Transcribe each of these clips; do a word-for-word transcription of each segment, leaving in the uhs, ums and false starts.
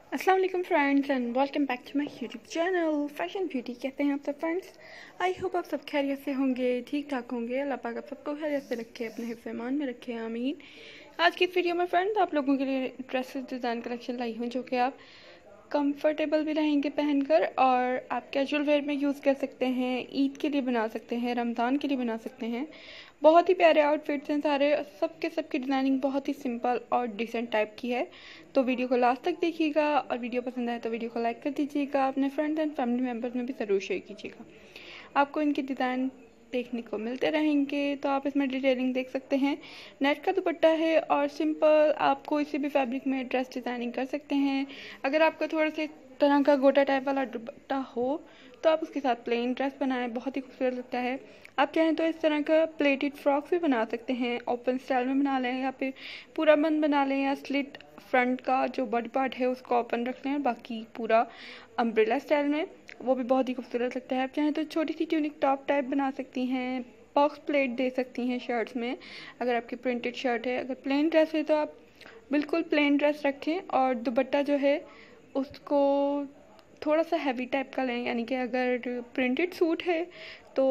अस्सलाम वालेकुम friends and welcome back to my YouTube channel fashion beauty. कहते हैं आप सब फ्रेंड्स। आई होप आप सब खैरियत से होंगे, ठीक ठाक होंगे। अल्लाह पाक आप सबको खैरियत से रखे, अपने हिफ्ज़ ईमान में रखे, आमीन। आज की वीडियो में फ्रेंड्स आप लोगों के लिए ड्रेसेस डिज़ाइन कलेक्शन लाई हूँ जो कि आप कंफर्टेबल भी रहेंगे पहनकर और आप कैजुअल वेयर में यूज़ कर सकते हैं, ईद के लिए बना सकते हैं, रमज़ान के लिए बना सकते हैं। बहुत ही प्यारे आउटफिट्स हैं सारे, सबके सबकी डिज़ाइनिंग बहुत ही सिंपल और डिसेंट टाइप की है। तो वीडियो को लास्ट तक देखिएगा और वीडियो पसंद आए तो वीडियो को लाइक कर दीजिएगा, अपने फ्रेंड्स एंड फैमिली मेम्बर्स में भी ज़रूर शेयर कीजिएगा। आपको इनके डिज़ाइन देखने को मिलते रहेंगे। तो आप इसमें डिटेलिंग देख सकते हैं। नेट का दुपट्टा है और सिंपल आप कोई सी भी फैब्रिक में ड्रेस डिज़ाइनिंग कर सकते हैं। अगर आपका थोड़ा से तरह का गोटा टाइप वाला दुपट्टा हो तो आप उसके साथ प्लेन ड्रेस बनाएं, बहुत ही खूबसूरत लगता है। आप चाहें तो इस तरह का प्लेटेड फ्रॉक भी बना सकते हैं, ओपन स्टाइल में बना लें या फिर पूरा बंद बना लें, या स्लिट फ्रंट का जो बॉडी पार्ट है उसको ओपन रख लें और बाकी पूरा अम्ब्रेला स्टाइल में, वो भी बहुत ही खूबसूरत लगता है। आप चाहें तो छोटी सी ट्यूनिक टॉप टाइप बना सकती हैं, बॉक्स प्लेट दे सकती हैं शर्ट्स में अगर आपकी प्रिंटेड शर्ट है। अगर प्लेन ड्रेस है तो आप बिल्कुल प्लेन ड्रेस रखें और दुपट्टा जो है उसको थोड़ा सा हैवी टाइप का लें, यानी कि अगर प्रिंटेड सूट है तो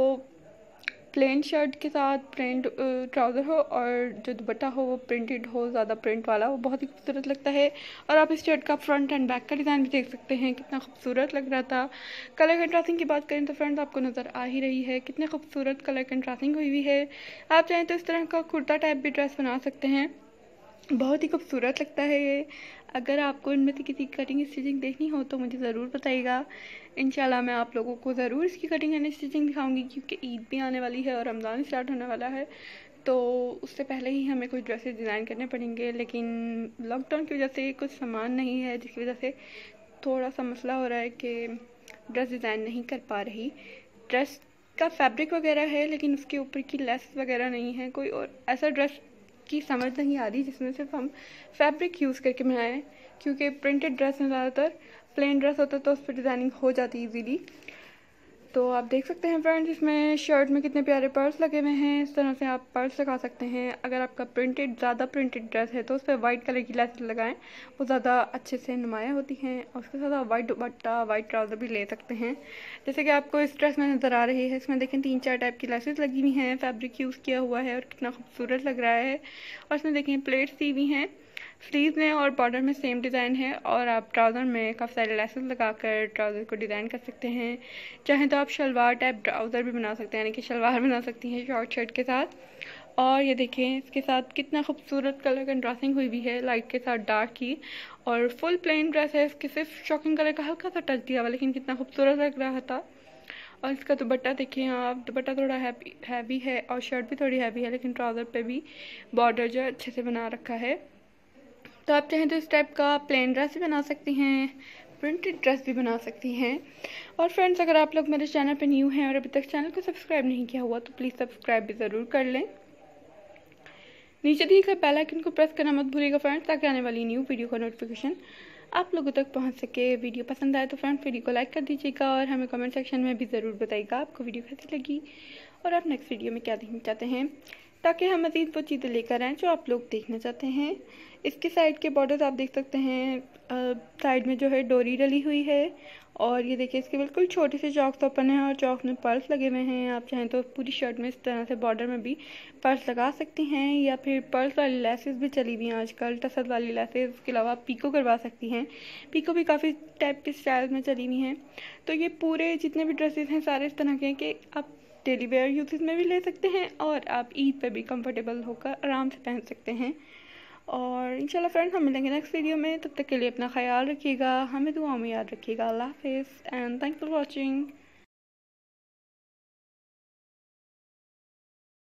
प्लेन शर्ट के साथ प्रिंट ट्राउज़र हो और जो दुपट्टा हो वो प्रिंटेड हो, ज़्यादा प्रिंट वाला, वो बहुत ही खूबसूरत लगता है। और आप इस शर्ट का फ्रंट एंड बैक का डिज़ाइन भी देख सकते हैं, कितना खूबसूरत लग रहा था। कलर कंट्रास्टिंग की बात करें तो फ्रेंड्स आपको नज़र आ ही रही है कितने खूबसूरत कलर कंट्रास्टिंग हुई हुई है। आप चाहें तो इस तरह का कुर्ता टाइप भी ड्रेस बना सकते हैं, बहुत ही खूबसूरत लगता है ये। अगर आपको इनमें से किसी कटिंग स्टिचिंग देखनी हो तो मुझे ज़रूर बताइएगा, इंशाल्लाह मैं आप लोगों को ज़रूर इसकी कटिंग एंड स्टिचिंग दिखाऊंगी, क्योंकि ईद भी आने वाली है और रमज़ान स्टार्ट होने वाला है। तो उससे पहले ही हमें कुछ ड्रेसेस डिज़ाइन करने पड़ेंगे, लेकिन लॉकडाउन की वजह से कुछ सामान नहीं है, जिसकी वजह से थोड़ा सा मसला हो रहा है कि ड्रेस डिज़ाइन नहीं कर पा रही। ड्रेस का फैब्रिक वगैरह है लेकिन उसके ऊपर की लेस वगैरह नहीं है, कोई और ऐसा ड्रेस की समझ नहीं आ रही जिसमें सिर्फ हम फैब्रिक यूज़ करके बनाएं, क्योंकि प्रिंटेड ड्रेस में ज़्यादातर प्लेन ड्रेस होता है तो उस पर डिज़ाइनिंग हो जाती है इजीली। तो आप देख सकते हैं फ्रेंड्स इसमें शर्ट में कितने प्यारे पर्स लगे हुए हैं, इस तरह से आप पर्स लगा सकते हैं। अगर आपका प्रिंटेड ज़्यादा प्रिंटेड ड्रेस है तो उस पर वाइट कलर की लेस लगाएं, वो ज़्यादा अच्छे से नुमाया होती हैं। और उसके साथ आप वाइट दुपट्टा, वाइट ट्राउज़र भी ले सकते हैं, जैसे कि आपको इस ड्रेस में नज़र आ रही है। इसमें देखें तीन चार टाइप की लेसेस लगी हुई हैं, फैब्रिक यूज़ किया हुआ है और कितना खूबसूरत लग रहा है। और इसमें देखें प्लेट्स दी हुई हैं, स्लीव में और बॉर्डर में सेम डिज़ाइन है। और आप ट्राउज़र में काफ़ी सारे लेसेस लगाकर ट्राउज़र को डिज़ाइन कर सकते हैं। चाहें तो आप शलवार टाइप ट्राउज़र भी बना सकते हैं, यानी कि शलवार बना सकती हैं शॉर्ट शर्ट के साथ। और ये देखें इसके साथ कितना खूबसूरत कलर कंट्रास्टिंग हुई भी है, लाइट के साथ डार्क की। और फुल प्लेन ड्रेस है, इसके सिर्फ शॉकिंग कलर का हल्का सा टच दिया हुआ, लेकिन कितना खूबसूरत लग रहा था। और इसका दुपट्टा देखिए आप, दुपट्टा थोड़ा हैवी हैवी है और शर्ट भी थोड़ी हैवी है, लेकिन ट्राउज़र पे भी बॉर्डर जो अच्छे से बना रखा है। तो आप चाहें तो इस टाइप का प्लेन ड्रेस भी बना सकती हैं, प्रिंटेड ड्रेस भी बना सकती हैं। और फ्रेंड्स अगर आप लोग मेरे चैनल पर न्यू हैं और अभी तक चैनल को सब्सक्राइब नहीं किया हुआ तो प्लीज़ सब्सक्राइब भी ज़रूर कर लें। नीचे दिए गए बेल आइकन को प्रेस करना मत भूलिएगा फ्रेंड्स, ताकि आने वाली न्यू वीडियो का नोटिफिकेशन आप लोगों तक पहुंच सके। वीडियो पसंद आए तो फ्रेंड्स वीडियो को लाइक कर दीजिएगा और हमें कमेंट सेक्शन में भी ज़रूर बताइएगा आपको वीडियो कैसी लगी और आप नेक्स्ट वीडियो में क्या देखना चाहते हैं, ताकि हम मज़ीद वो चीज़ें लेकर आएँ जो आप लोग देखना चाहते हैं। इसके साइड के बॉर्डर्स आप देख सकते हैं, साइड में जो है डोरी डली हुई है। और ये देखिए इसके बिल्कुल छोटे से चॉक्स ओपन हैं और चॉक्स में पर्स लगे हुए हैं। आप चाहें तो पूरी शर्ट में इस तरह से बॉर्डर में भी पर्स लगा सकती हैं, या फिर पर्स वाली लेसेस भी चली हुई हैं आजकल, टसल वाली लेसेस। उसके अलावा आप पीको करवा सकती हैं, पीको भी काफ़ी टाइप के स्टाइल में चली हुई हैं। तो ये पूरे जितने भी ड्रेसेस हैं सारे इस तरह के हैं कि आप डेली वेयर यूजेस में भी ले सकते हैं और आप ईद पे भी कंफर्टेबल होकर आराम से पहन सकते हैं। और इंशाल्लाह फ्रेंड्स हम मिलेंगे नेक्स्ट वीडियो में, तब तक के लिए अपना ख्याल रखिएगा, हमें दुआओं में याद रखिएगा। अल्लाह हाफिज़ एंड थैंक्स फॉर वॉचिंग।